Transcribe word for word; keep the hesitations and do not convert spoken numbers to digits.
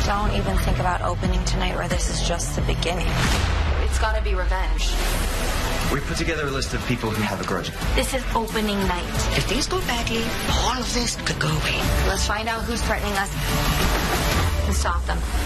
Don't even think about opening tonight, or this is just the beginning. It's gotta be revenge. We put together a list of people who have a grudge. This is opening night. If things go badly, all of this could go away. Let's find out who's threatening us and stop them.